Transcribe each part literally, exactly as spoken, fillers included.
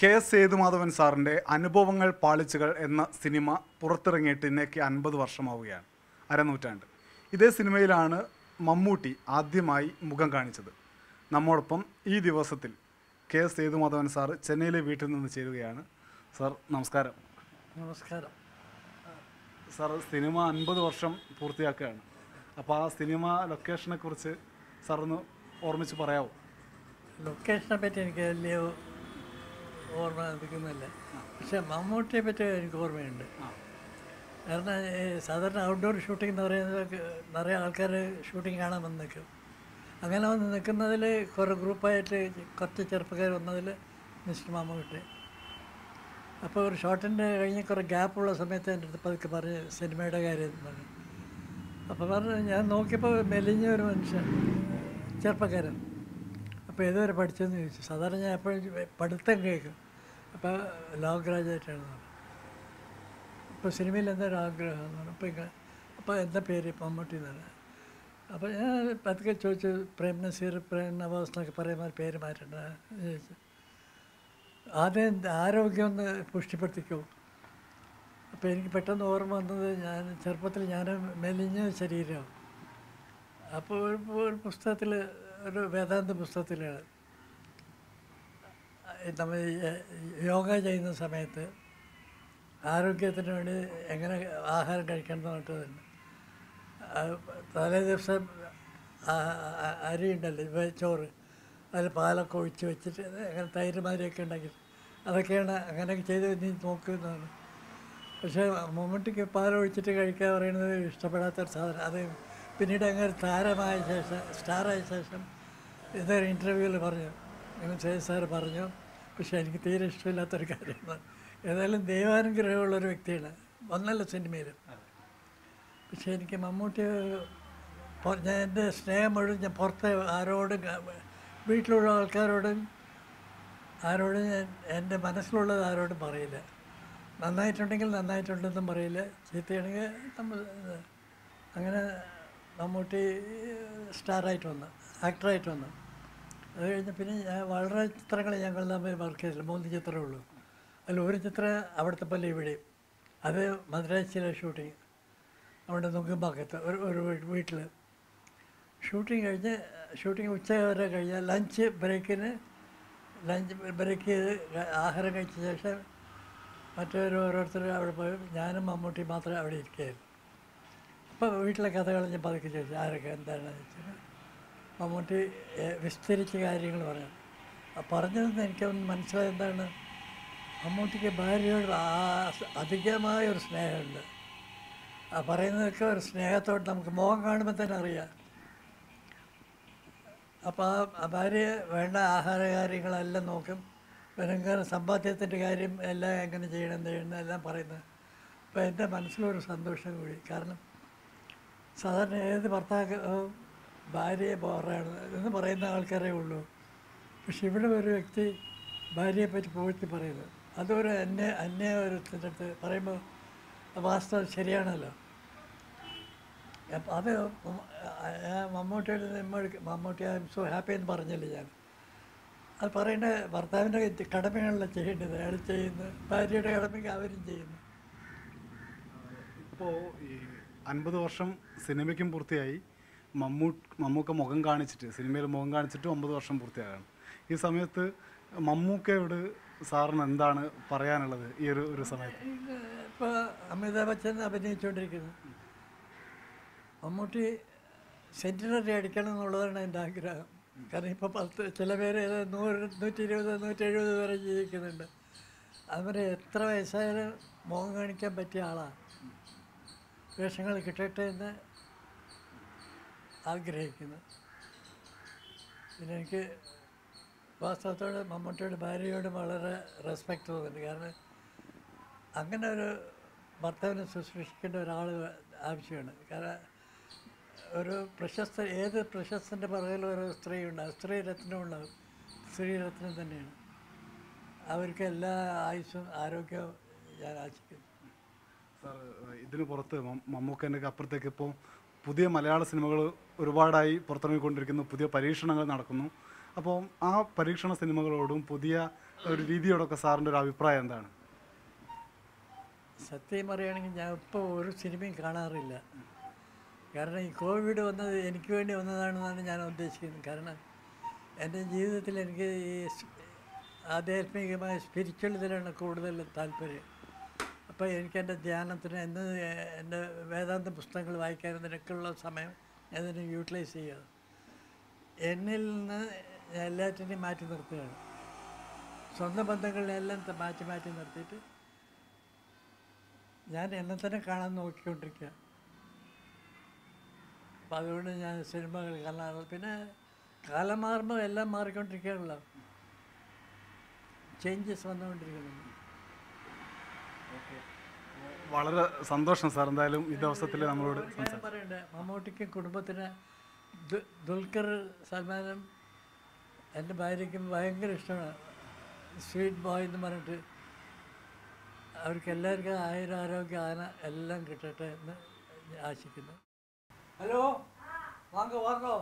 K S Sethumadhavan സാറിൻ്റെ അനുഭവങ്ങൾ പാളിച്ചുകൾ എന്ന സിനിമ പുറത്തിറങ്ങിയിട്ട് ഇന്നേക്ക് അൻപത് വർഷമാവുകയാണ്, അരനൂറ്റാണ്ട്. ഇതേ സിനിമയിലാണ് മമ്മൂട്ടി ആദ്യമായി മുഖം കാണിച്ചത്. നമ്മോടൊപ്പം ഈ ദിവസത്തിൽ കെ എസ് സേതുമാധവൻ സാർ ചെന്നൈയിലെ വീട്ടിൽ നിന്ന് ചേരുകയാണ്. സാർ നമസ്കാരം. നമസ്കാരം. സാർ സിനിമ അൻപത് വർഷം പൂർത്തിയാക്കുകയാണ്. അപ്പോൾ ആ സിനിമ ലൊക്കേഷനെ കുറിച്ച് സാറൊന്ന് ഓർമ്മിച്ച് പറയാമോ? ലൊക്കേഷനെ പറ്റി എനിക്ക് വലിയ ഓർമ്മ ലഭിക്കുന്നില്ല, പക്ഷേ മമ്മൂട്ടിയെ പറ്റി എനിക്ക് ഓർമ്മയുണ്ട്. കാരണം സാധാരണ ഔട്ട്ഡോർ ഷൂട്ടിംഗ് എന്ന് പറയുന്നത് നിറയെ ആൾക്കാർ ഷൂട്ടിംഗ് കാണാൻ വന്ന് നിൽക്കും. അങ്ങനെ വന്ന് നിൽക്കുന്നതിൽ കുറേ ഗ്രൂപ്പായിട്ട് കുറച്ച് ചെറുപ്പക്കാർ വന്നതിൽ മിസ്റ്റർ മമ്മൂട്ടി. അപ്പോൾ ഒരു ഷോട്ടിൻ്റെ കഴിഞ്ഞ് കുറേ ഗ്യാപ്പുള്ള സമയത്ത് എൻ്റെ അടുത്ത് പതുക്കെ പറഞ്ഞ് സിനിമയുടെ കാര്യം പറഞ്ഞു. അപ്പോൾ പറഞ്ഞു, ഞാൻ നോക്കിയപ്പോൾ മെലിഞ്ഞ ഒരു മനുഷ്യൻ, ചെറുപ്പക്കാരൻ. അപ്പോൾ ഏതുവരെ പഠിച്ചതെന്ന് ചോദിച്ചു. സാധാരണ ഞാൻ എപ്പോഴും പഠിത്തം കേൾക്കും. അപ്പോൾ ലോ ഗ്രാജുവേറ്റാണ്. ഇപ്പോൾ സിനിമയിൽ എന്തൊരു ആഗ്രഹം എന്ന് പറഞ്ഞു. അപ്പോൾ ഇങ്ങനെ അപ്പോൾ എന്താ പേര്? മമ്മൂട്ടി എന്നാണ്. അപ്പോൾ ഞാൻ പതുക്കെ ചോദിച്ചു, പ്രേം നസീർ, പ്രേം നവാസ് എന്നൊക്കെ പറയുന്ന പേര് മാറ്റണ്ട ചോദിച്ചു. ആദ്യം ആരോഗ്യം ഒന്ന് പുഷ്ടിപ്പെടുത്തിക്കോ. അപ്പോൾ എനിക്ക് പെട്ടെന്ന് ഓർമ്മ വന്നത്, ഞാൻ ചെറുപ്പത്തിൽ ഞാൻ മെലിഞ്ഞ ശരീരം. അപ്പോൾ ഒരു പുസ്തകത്തിൽ, ഒരു വേദാന്ത പുസ്തകത്തിലാണ് നമ്മൾ യോഗ ചെയ്യുന്ന സമയത്ത് ആരോഗ്യത്തിന് വേണ്ടി എങ്ങനെ ആഹാരം കഴിക്കണം എന്ന് പറഞ്ഞിട്ടുണ്ട്. തലേ ദിവസം അരി ഉണ്ടല്ലോ, ചോറ്, അതിൽ പാലൊക്കെ ഒഴിച്ച് വെച്ചിട്ട് അങ്ങനെ തൈര് മാതിരിയൊക്കെ ഉണ്ടാക്കി, അതൊക്കെയാണ് അങ്ങനെയൊക്കെ ചെയ്ത് നീ നോക്കുന്നതാണ്. പക്ഷേ മമ്മൂട്ടിക്ക് പാലൊഴിച്ചിട്ട് കഴിക്കാൻ പറയുന്നത് ഇഷ്ടപ്പെടാത്തൊരു സാധനം. അത് പിന്നീട് അങ്ങനെ താരമായ ശേഷം, സ്റ്റാറായ ശേഷം ഇതൊരു ഇൻ്റർവ്യൂവിൽ പറഞ്ഞു, ഇങ്ങനെ സേതു സാറ് പറഞ്ഞു, പക്ഷേ എനിക്ക് തീരെ ഇഷ്ടമില്ലാത്തൊരു കാര്യമാണ്. ഏതായാലും ദൈവാനുഗ്രഹമുള്ളൊരു വ്യക്തിയാണ്, ഒന്നല്ല സിനിമയിലും. പക്ഷേ എനിക്ക് മമ്മൂട്ടി, ഞാൻ എൻ്റെ സ്നേഹം മുഴുവൻ ഞാൻ പുറത്തെ ആരോടും, വീട്ടിലുള്ള ആൾക്കാരോടും ആരോടും ഞാൻ എൻ്റെ മനസ്സിലുള്ളത് ആരോടും പറയില്ല. നന്നായിട്ടുണ്ടെങ്കിൽ നന്നായിട്ടുണ്ടെന്നും പറയില്ല, ചീത്തയാണെങ്കിൽ നമ്മൾ അങ്ങനെ. മമ്മൂട്ടി സ്റ്റാറായിട്ട് വന്നു, ആക്ടറായിട്ട് വന്നു. അത് കഴിഞ്ഞ് പിന്നെ ഞാൻ വളരെ ചിത്രങ്ങൾ ഞങ്ങൾ തമ്മിൽ വർക്ക് ചെയ്തില്ല, മൂന്ന് ചിത്രമേ ഉള്ളൂ. അതിൽ ഒരു ചിത്രം അവിടുത്തെ പോലെ ഇവിടെയും, അത് മദ്രാസിയിലെ ഷൂട്ടിങ്, അവിടെ നുങ്കുമ്പാക്കത്ത് ഒരു ഒരു വീട്ടിൽ ഷൂട്ടിങ് കഴിഞ്ഞ്, ഷൂട്ടിങ് ഉച്ച വരെ കഴിഞ്ഞ് ലഞ്ച് ബ്രേക്കിന് ലഞ്ച് ബ്രേക്ക് ചെയ്ത് ആഹാരം കഴിച്ച ശേഷം മറ്റൊരു ഓരോരുത്തർ അവിടെ പോയി, ഞാനും മമ്മൂട്ടി മാത്രമേ അവിടെ ഇരിക്കുകയായിരുന്നു. അപ്പോൾ വീട്ടിലെ കഥകൾ ഞാൻ പതുക്കെ ചോദിച്ചു, ആരൊക്കെ എന്താണെന്ന് വെച്ചാൽ മമ്മൂട്ടി വിസ്തരിച്ച കാര്യങ്ങൾ പറഞ്ഞു. ആ പറഞ്ഞതെന്ന് എനിക്കൊന്ന് മനസ്സിലായത് എന്താണ്, മമ്മൂട്ടിക്ക് ഭാര്യയോട് അധികമായ ഒരു സ്നേഹമുണ്ട്. ആ പറയുന്നതൊക്കെ ഒരു സ്നേഹത്തോട് നമുക്ക് മുഖം കാണുമ്പോൾ തന്നെ അറിയാം. അപ്പോൾ ആ ഭാര്യ വേണ്ട ആഹാര കാര്യങ്ങളെല്ലാം നോക്കും, പിന്നെ സമ്പാദ്യത്തിൻ്റെ കാര്യം എല്ലാം എങ്ങനെ ചെയ്യണം, എന്ത് ചെയ്യണം എല്ലാം പറയുന്നത്. അപ്പോൾ എൻ്റെ മനസ്സിലൊരു സന്തോഷം കൂടി. കാരണം സാധാരണ ഏത് ഭർത്താവ് ഭാര്യയെ ബോറാണ് എന്ന് പറയുന്ന ആൾക്കാരേ ഉള്ളൂ. പക്ഷെ ഇവിടെ ഒരു വ്യക്തി ഭാര്യയെ പറ്റി പുകഴ്ത്തി പറയുന്നത്, അതൊരു അന്യ അന്യ ഒരു അടുത്ത് പറയുമ്പോൾ വാസ്തവം ശരിയാണല്ലോ. അപ്പം അത് മമ്മൂട്ടിയുടെ Mammootty I am so happy എന്ന് പറഞ്ഞില്ല ഞാൻ. അത് പറയേണ്ട ഭർത്താവിൻ്റെ കടമയാണല്ലോ ചെയ്യേണ്ടത്, അയാൾ ചെയ്യുന്നു, ഭാര്യയുടെ കടമയ്ക്ക് അവരും ചെയ്യുന്നു. ഇപ്പോൾ ഈ അൻപത് വർഷം സിനിമയ്ക്കും പൂർത്തിയായി, മമ്മൂ മമ്മൂക്ക മുഖം കാണിച്ചിട്ട്, സിനിമയിൽ മുഖം കാണിച്ചിട്ട് ഒമ്പത് വർഷം പൂർത്തിയാകാണ്. ഈ സമയത്ത് മമ്മൂക്കയോട് സാറിന് എന്താണ് പറയാനുള്ളത് ഈ ഒരു ഒരു സമയത്ത്? ഇപ്പോൾ അമിതാഭ് ബച്ചൻ അഭിനയിച്ചുകൊണ്ടിരിക്കുന്നു, മമ്മൂട്ടി സെൻറ്റിനറി അടിക്കണം എന്നുള്ളതാണ് എൻ്റെ ആഗ്രഹം. കാരണം ഇപ്പോൾ പത്ത് ചില പേര് നൂറ് നൂറ്റി ഇരുപത് നൂറ്റി എഴുപത് വരെ ജീവിക്കുന്നുണ്ട്. അവരെ എത്ര വയസ്സായാലും മുഖം കാണിക്കാൻ പറ്റിയ ആളാണ്. വേഷങ്ങൾ കിട്ടട്ടെ എന്ന് ആഗ്രഹിക്കുന്നു. പിന്നെ എനിക്ക് വാസ്തവത്തോട് മമ്മൂട്ടിയുടെ ഭാര്യയോടും വളരെ റെസ്പെക്റ്റ് തോന്നുന്നുണ്ട്. കാരണം അങ്ങനെ ഒരു ഭർത്താവിനെ ശുശ്രൂഷിക്കേണ്ട ഒരാൾ ആവശ്യമാണ്. കാരണം ഒരു പ്രശസ്ത, ഏത് പ്രശസ്തൻ്റെ പുറകിലും ഒരു സ്ത്രീ ഉണ്ടാകും, സ്ത്രീ രത്നം ഉണ്ടാകും, സ്ത്രീ രത്നം തന്നെയാണ്. അവർക്ക് എല്ലാ ആയുസ്സും ആരോഗ്യവും ഞാൻ ആശിക്കുന്നു. സാർ, ഇതിന് പുറത്ത് മമ്മൂക്കൻ്റെ അപ്പുറത്തേക്ക് ഇപ്പോൾ പുതിയ മലയാള സിനിമകൾ ഒരുപാടായി പുറത്തിറങ്ങിക്കൊണ്ടിരിക്കുന്നു, പുതിയ പരീക്ഷണങ്ങൾ നടക്കുന്നു. അപ്പോൾ ആ പരീക്ഷണ സിനിമകളോടും പുതിയ ഒരു രീതിയോടൊക്കെ സാറിൻ്റെ ഒരു അഭിപ്രായം എന്താണ്? സത്യം പറയുകയാണെങ്കിൽ ഞാൻ ഇപ്പോൾ ഒരു സിനിമയും കാണാറില്ല. കാരണം ഈ കോവിഡ് വന്നത് എനിക്ക് വേണ്ടി വന്നതാണെന്നാണ് ഞാൻ ഉദ്ദേശിക്കുന്നത്. കാരണം എൻ്റെ ജീവിതത്തിൽ എനിക്ക് ഈ സ്- ആധ്യാത്മികമായ സ്പിരിച്വലിതിലാണ് കൂടുതൽ താല്പര്യം. അപ്പോൾ എനിക്ക് എൻ്റെ ധ്യാനത്തിന് എന്ന് എൻ്റെ വേദാന്ത പുസ്തകങ്ങൾ വായിക്കാനതിനൊക്കെയുള്ള സമയം ഞാൻ അതിനെ യൂട്ടിലൈസ് ചെയ്യുക. എന്നിൽ നിന്ന് ഞാൻ എല്ലാറ്റിനെയും മാറ്റി നിർത്തുകയാണ്. സ്വന്തം ബന്ധങ്ങളിലെല്ലാം ത- മാറ്റി മാറ്റി നിർത്തിയിട്ട് ഞാൻ എന്നെ തന്നെ കാണാൻ നോക്കിക്കൊണ്ടിരിക്കുക. അപ്പം അതുകൊണ്ട് ഞാൻ സിനിമകൾ കാണാറുള്ളത്. പിന്നെ കാലം മാറുമ്പോൾ എല്ലാം മാറിക്കൊണ്ടിരിക്കുകയാണല്ലോ, ചേഞ്ചസ് വന്നുകൊണ്ടിരിക്കുന്നുണ്ട്. വളരെ സന്തോഷം സാർ, എന്തായാലും ഈ ദിവസത്തിൽ നമ്മളോട് ഞാൻ സംസാരിച്ചു. പറയണ്ടേ, മമ്മൂട്ടിക്കും കുടുംബത്തിന് ദു- ദുൽഖർ സൽമാനും എൻ്റെ ഭാര്യയ്ക്കും ഭയങ്കര ഇഷ്ടമാണ്. സ്വീറ്റ് ബോയ് എന്ന് പറഞ്ഞിട്ട് അവർക്ക് എല്ലാവർക്കും ആയിരം ആരോഗ്യ ആന എല്ലാം കിട്ടട്ടെ എന്ന് ആശിക്കുന്നു. ഹലോ, വാങ്ങോ വാങ്ങോ.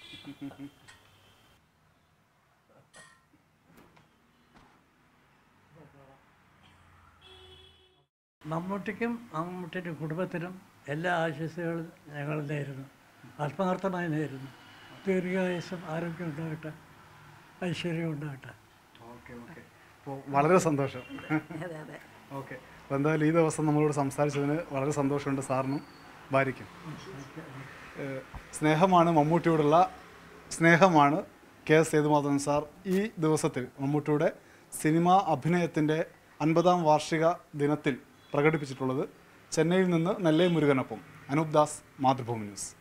മമ്മൂട്ടിക്കും മമ്മൂട്ടിയുടെ കുടുംബത്തിനും എല്ലാ ആശംസകളും ഞങ്ങൾ നേരുന്നു, ആത്മാർത്ഥമായി നേരുന്നു. ദീർഘായുസ്സും ആരോഗ്യം ഉണ്ടാകട്ടെ, ഐശ്വര്യം ഉണ്ടാകട്ടെ. ഓക്കെ ഓക്കെ അപ്പോൾ വളരെ സന്തോഷം. അതെ അതെ ഓക്കെ, അപ്പോൾ എന്തായാലും ഈ ദിവസം നമ്മളോട് സംസാരിച്ചതിന് വളരെ സന്തോഷമുണ്ട് സാറിനും ഭാര്യയ്ക്കും. ഏഹ് സ്നേഹമാണ് മമ്മൂട്ടിയോടുള്ള സ്നേഹമാണ് കെ എസ് സേതുമാധവൻ സാർ ഈ ദിവസത്തിൽ മമ്മൂട്ടിയുടെ സിനിമാ അഭിനയത്തിൻ്റെ അൻപതാം വാർഷിക ദിനത്തിൽ പ്രകടിപ്പിച്ചിട്ടുള്ളത്. ചെന്നൈയിൽ നിന്ന് നെല്ലൈ മുരുകനൊപ്പം അനൂപ് ദാസ്, മാതൃഭൂമി ന്യൂസ്.